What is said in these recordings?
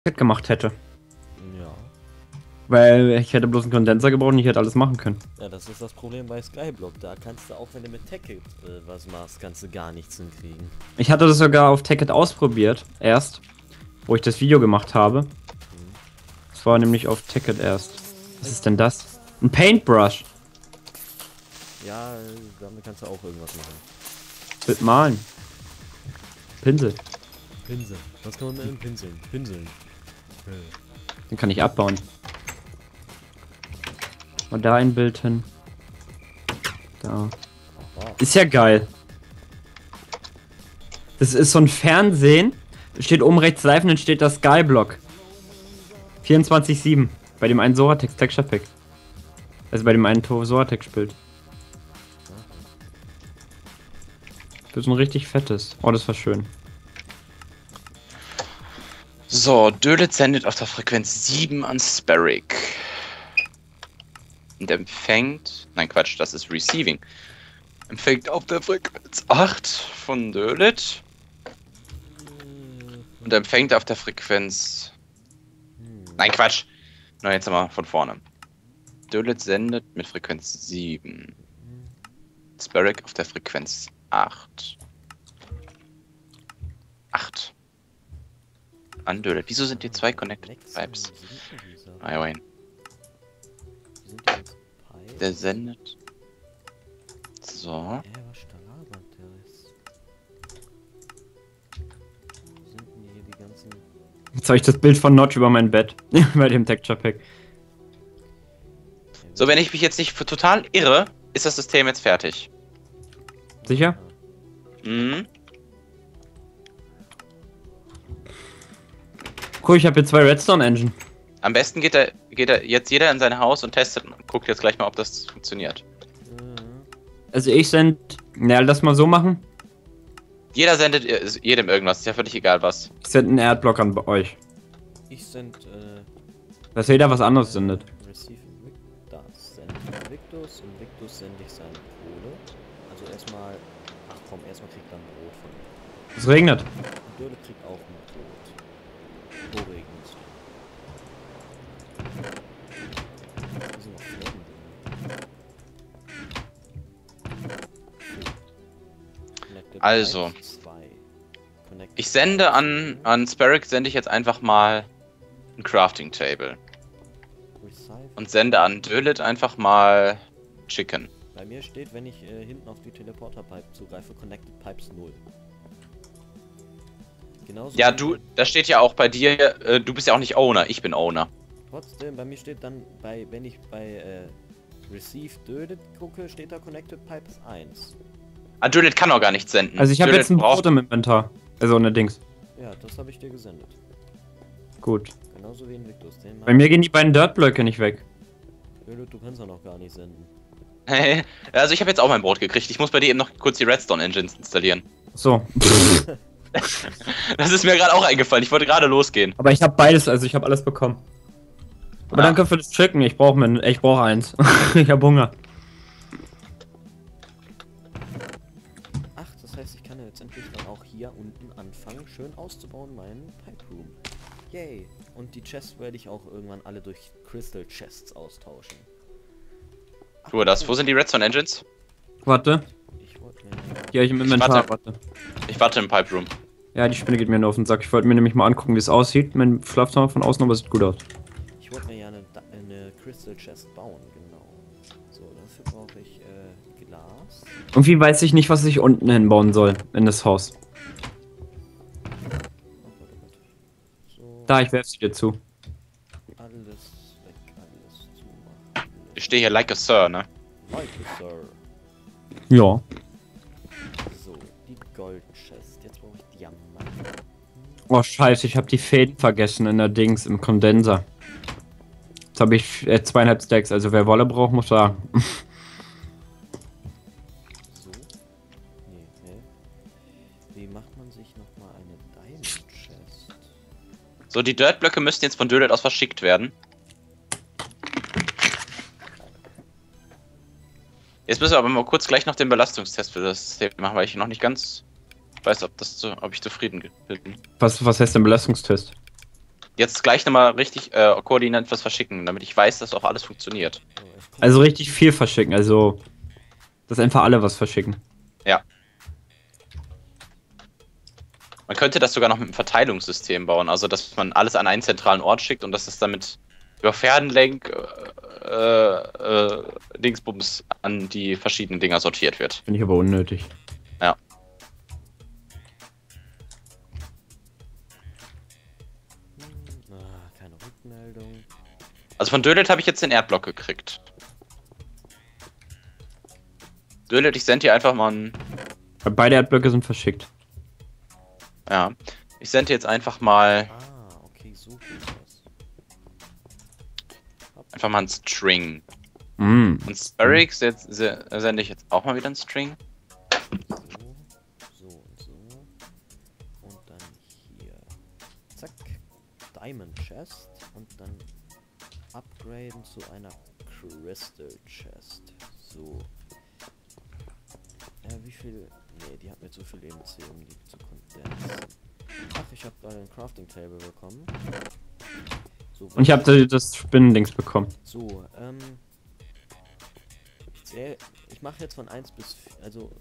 gemacht hätte. Ja. Weil ich hätte bloß einen Kondenser gebraucht und ich hätte alles machen können. Ja, das ist das Problem bei Skyblock. Da kannst du auch, wenn du mit Tacket was machst, kannst du gar nichts hinkriegen. Ich hatte das sogar auf Tacket ausprobiert, erst, wo ich das Video gemacht habe. Das war nämlich auf Tacket erst. Was ist denn das? Ein Paintbrush. Ja, damit kannst du auch irgendwas machen. Mit Malen. Pinsel. Pinsel. Was kann man mit einem Pinseln? Pinseln. Den kann ich abbauen. Und da ein Bild hin. Da. Ist ja geil. Das ist so ein Fernsehen. Steht oben rechts live und dann steht das Skyblock. 24/7. Bei dem einen Soratex Texture Pack. Also bei dem einen Soratex Bild. Das ist ein richtig fettes. Oh, das war schön. So, Dölet sendet auf der Frequenz 7 an Sparrick. Und empfängt... Nein, Quatsch, das ist Receiving. Empfängt auf der Frequenz 8 von Dölet. Und empfängt auf der Frequenz... Nein, Quatsch. Na, jetzt mal von vorne. Dölet sendet mit Frequenz 7. Sparrick auf der Frequenz 8. 8. An Dölet. Wieso sind hier zwei Connected Pipes? Ah, ja, der sendet. So. Was da labert der ist? Wo sind denn hier die ganzen... Jetzt habe ich das Bild von Notch über mein Bett. Bei dem Texture Pack. So, wenn ich mich jetzt nicht total irre, ist das System jetzt fertig. Sicher? Mhm. Cool, ich habe hier zwei Redstone Engine. Am besten geht er jetzt jeder in sein Haus und testet und guckt jetzt gleich mal, ob das funktioniert. Also ich send... Na, lass mal so machen. Jeder sendet jedem irgendwas, ist ja völlig egal was. Ich send einen Erdblock an euch. Ich send, Dass jeder was anderes sendet. Receive das sende ich Victus und Victus sende ich seine Kohle. Also erstmal... Ach komm, erstmal kriegt er ein Brot von mir. Es regnet. Und Döle kriegt auch ein Brot. Wo regnet? Hier sind noch Flecken drin. Also. Connected 2. Connected Ich sende an Sparrick sende ich jetzt einfach mal ein Crafting Table. Recycle. Und sende an Dölet einfach mal Chicken. Bei mir steht, wenn ich hinten auf die Teleporter-Pipe zugreife, Connected Pipes 0. Genauso Ja, wie- das steht ja auch bei dir, du bist ja auch nicht Owner, ich bin Owner. Trotzdem, bei mir steht dann, wenn ich bei Receive Dödet gucke, steht da Connected Pipes 1. Ah, Dölet kann auch gar nichts senden. Also ich habe Dölet jetzt ein braucht- Brot im Inventar. Also eine Dings. Ja, das habe ich dir gesendet. Gut. Genauso wie in Victus. Den Bei mir gehen die beiden Dirtblöcke nicht weg. Dödet, du kannst ja noch gar nicht senden. Also ich habe jetzt auch mein Brot gekriegt. Ich muss bei dir eben noch kurz die Redstone Engines installieren. So. Das ist mir gerade auch eingefallen. Ich wollte gerade losgehen. Aber ich habe beides, also ich habe alles bekommen. Aber Ah. danke für das Chicken. Ich brauche eins. Ich habe Hunger. Ach, das heißt, ich kann ja jetzt endlich dann auch hier unten anfangen, schön auszubauen, meinen Pipe Room. Yay! Und die Chests werde ich auch irgendwann alle durch Crystal Chests austauschen. Tu das. Wo sind die Redstone Engines? Warte. Ich wollte mir... Die habe ich im Inventar. warte. Warte. Ich warte im Pipe Room. Ja, die Spinne geht mir nur auf den Sack. Ich wollte mir nämlich mal angucken, wie es aussieht. Mein Schlafzimmer von außen, aber es sieht gut aus. Ich wollte mir ja eine Crystal Chest bauen, genau. So, dafür brauche ich Glas. Irgendwie weiß ich nicht, was ich unten hinbauen soll. In das Haus. Oh Gott, oh Gott. So, Da, ich werfe sie dir zu. alles weg, alles zumachen. Ich stehe hier like a Sir, ne? Like Sir. Ja. So, die Gold Chest. Jetzt brauche ich Diamanten. Oh, scheiße, ich habe die Fäden vergessen in der Dings, im Kondenser. Jetzt habe ich 2,5 Stacks, also wer Wolle braucht, muss sagen. So. Nee. Wie macht man sich nochmal eine Diamond Chest? So, die Dirtblöcke müssten jetzt von Dölet aus verschickt werden. Jetzt müssen wir aber mal kurz gleich noch den Belastungstest für das System machen, weil ich noch nicht ganz weiß, ob ich zufrieden bin. Was heißt denn Belastungstest? jetzt gleich nochmal richtig koordiniert was verschicken, damit ich weiß, dass auch alles funktioniert. So, ich guck- Also richtig viel verschicken, also dass einfach alle was verschicken. Ja. Man könnte das sogar noch mit einem Verteilungssystem bauen, also dass man alles an einen zentralen Ort schickt und dass es damit über Fädenlenk Dingsbums an die verschiedenen Dinger sortiert wird. Finde ich aber unnötig. Ja. Keine Rückmeldung. Also von Dölet habe ich jetzt den Erdblock gekriegt. Dölet, ich sende dir einfach mal ein... Beide Erdblöcke sind verschickt. Ja. Ich sende dir jetzt einfach mal... Okay, so geht das. Einfach mal einen String. Mm. Und Sparix sende ich jetzt auch mal wieder einen String. So und so. Und dann hier. Zack. Diamond Chest. Und dann upgraden zu einer Crystal Chest. So. Wie viel... Nee, die hat mir zu viel EMC, um die zu kondensieren. Ach, ich habe einen Crafting Table bekommen. So, Und ich habe das Spinnendings bekommen. so, ich mache jetzt von 1 bis 4, also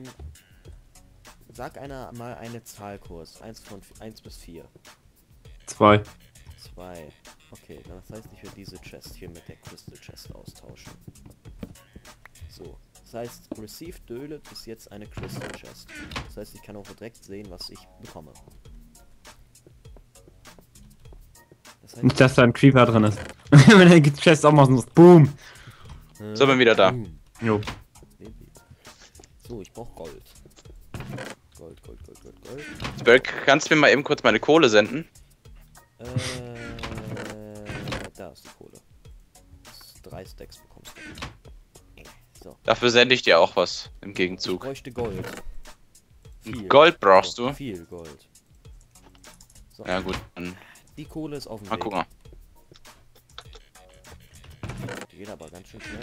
sag einer mal eine Zahlkurs. 1 bis 4. 2. 2. Okay, dann das heißt, ich werde diese Chest hier mit der Crystal Chest austauschen. So, das heißt, Receive Dölet ist jetzt eine Crystal Chest. Das heißt, ich kann auch direkt sehen, was ich bekomme. Das heißt, Nicht, dass da ein Creeper drin ist. Wenn der Chest auch machen muss. Boom. So, bin wieder da. Jo. So, ich brauche Gold. Gold. Sparix, kannst du mir mal eben kurz meine Kohle senden? Da ist die Kohle. 3 Stacks bekommst du. So. Dafür sende ich dir auch was im Ich Gegenzug. bräuchte Gold. Viel. Gold brauchst du? Viel Gold. So. Ja gut, dann Die Kohle ist auf dem mal Weg. gucken. Die geht aber ganz schön schnell.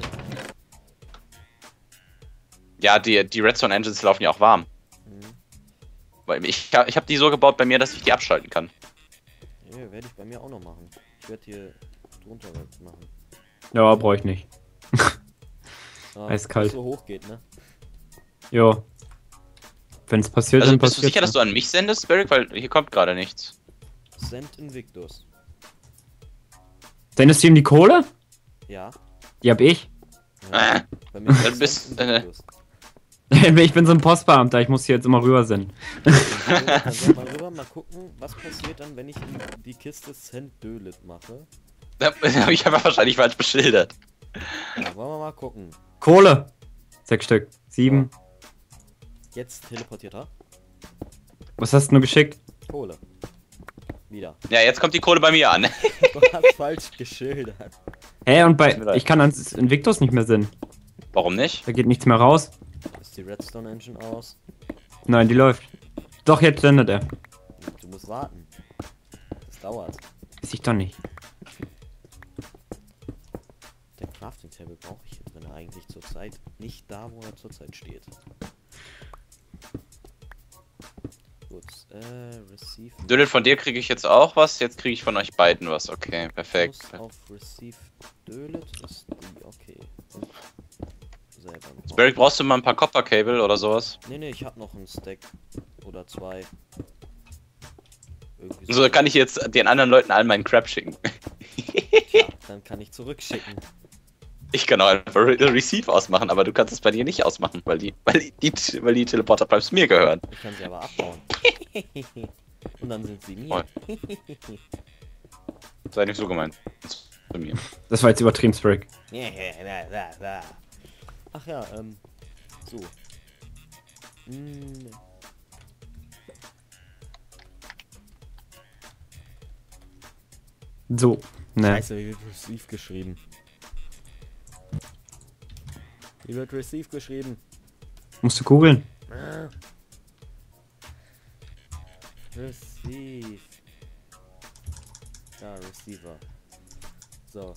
Ja, die Redstone Engines laufen ja auch warm. Mhm. Weil ich habe die so gebaut bei mir, dass ich die abschalten kann. Ja, werde ich bei mir auch noch machen. Ich werde hier drunter machen. Ja, brauche ich nicht. Ah, Eiskalt. dass so hoch geht, ne? Jo. Wenn es passiert, Also dann bist du passiert. sicher, dass du an mich sendest, Sparix? Weil hier kommt gerade nichts. Send Invictus. Sendest du ihm die Kohle? Ja. Die hab ich. Ja. Bei mir ist Dann bist- Send Invictus. Ich bin so ein Postbeamter, ich muss hier jetzt immer rüber senden. Dann soll mal rüber mal gucken, was passiert dann, wenn ich in die Kiste Send Dölet mache. Habe ich aber wahrscheinlich falsch beschildert. Ja, wollen wir mal gucken. Kohle. 6 Stück. 7. Jetzt teleportiert er. Was hast du nur geschickt? Kohle. Wieder. Ja, jetzt kommt die Kohle bei mir an. Du hast falsch geschildert. Hä, und Tut mir leid. ich kann ans Invictus nicht mehr senden. Warum nicht? Da geht nichts mehr raus. Ist die Redstone Engine aus? Nein, die läuft. Doch, jetzt sendet er. Du musst warten. Das dauert. Weiß ich doch nicht. Den Crafting Table brauche ich hier drin eigentlich zurzeit. Nicht da, wo er zurzeit steht. Gut, Receive. Dödel, von dir kriege ich jetzt auch was, jetzt kriege ich von euch beiden was. Okay, perfekt. Muss auf Receive Dölet ist die, okay. Und selber noch. Sparix, brauchst du mal ein paar Copper-Cable oder sowas? Nee, ich hab noch einen Stack. Oder 2. Irgendwie So kann ich jetzt den anderen Leuten all meinen Crap schicken. Tja, dann kann ich zurückschicken. Ich kann auch einfach Receive ausmachen, aber du kannst es bei dir nicht ausmachen, weil die Teleporter-Pipes mir gehören. Ich kann sie aber abbauen. Und dann sind sie mir. Voll. Sei nicht so gemeint. Zu mir. Das war jetzt übertrieben, Sparix. Ach ja, so. Hm, So. Ne. Scheiße, wie wird Receive geschrieben? Wie wird Receive geschrieben? Musst du googeln. Ah. Receive. Da, Receiver. So.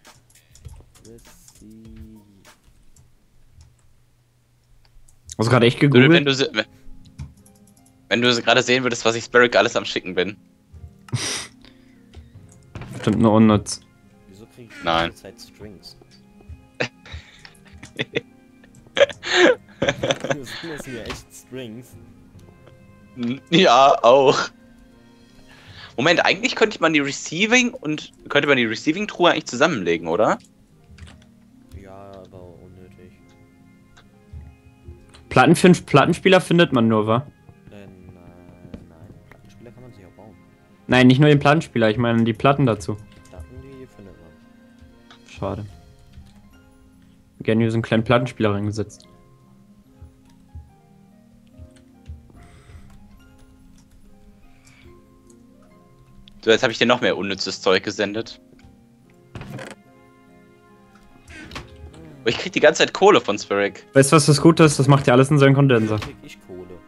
Receive. Hast du gerade echt Dödel, gegoogelt? wenn du gerade sehen würdest, was ich Sparix alles am Schicken bin. bestimmt nur unnütz. Wieso kriege ich die Nein. ganze Zeit Strings? Das sind ja echt Strings. Ja, auch. Moment, eigentlich könnte man die Receiving-Truhe eigentlich zusammenlegen, oder? Ja, aber unnötig. Plattenspieler findet man nur, wa? Nein, Plattenspieler kann man sich auch bauen. Nein, nicht nur den Plattenspieler, ich meine die Platten dazu. Platten, die findet man. Schade. Gerne hier so einen kleinen Plattenspieler reingesetzt. So, jetzt habe ich dir noch mehr unnützes Zeug gesendet. Aber ich krieg die ganze Zeit Kohle von Spheric. Weißt du, was das Gute ist? Das macht ja alles in seinen Kondenser. Krieg ich Kohle.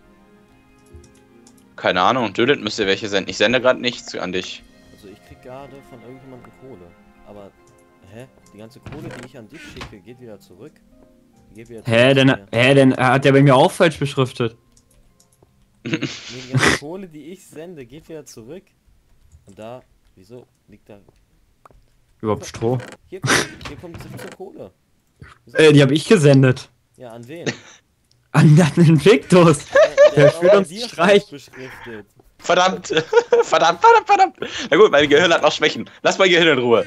Keine Ahnung, Dölet müsste welche senden. Ich sende gerade nichts an dich. Also ich krieg gerade von irgendjemandem Kohle. Aber, hä? Die ganze Kohle, die ich an dich schicke, geht wieder zurück? Die geht wieder zurück zu mir. Dann hat der bei mir auch falsch beschriftet. Nee, die ganze Kohle, die ich sende, geht wieder zurück. Und da, wieso liegt da... Überhaupt Stroh. Hier kommt 17 Kohle. Wieso? Die habe ich gesendet. Ja, an wen? An den Invictus. Der hat auch führt bei uns dir Streich. falsch beschriftet. Verdammt! verdammt! Na gut, mein Gehirn hat noch Schwächen. Lass mein Gehirn in Ruhe.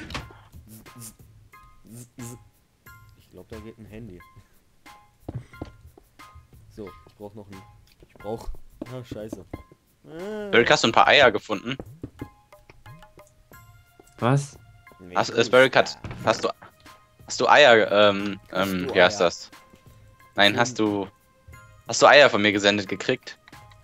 Ich glaube, da geht ein Handy. So, ich brauche noch ein... Ich brauche... Ah, scheiße. Spheric, hast du ein paar Eier gefunden? Was? Nee, Spheric, hast du Eier, du wie heißt Eier? das? Nein, hast du Eier von mir gesendet gekriegt?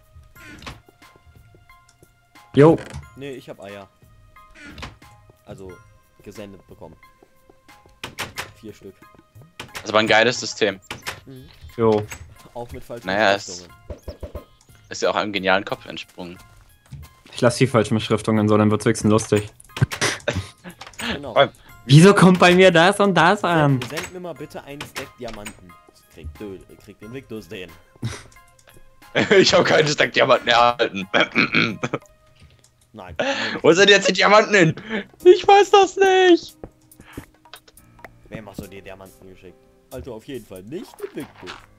Jo. Nee, ich habe Eier. Also, gesendet bekommen. 4 Stück. Das war ein geiles System. Jo. Auch mit falschen Naja, Beschriftungen. Ist ja auch einem genialen Kopf entsprungen. Ich lasse die falschen Beschriftungen so, dann wird's wenigstens lustig. Genau. Wieso kommt bei mir das und das an? Send mir mal bitte einen Stack Diamanten. Kriegt Invictus den. Ich habe keine Stack Diamanten erhalten. Nein. Wo sind jetzt die Diamanten hin? Ich weiß das nicht. Wem hast du dir Diamanten geschickt? Also auf jeden Fall nicht Invictus.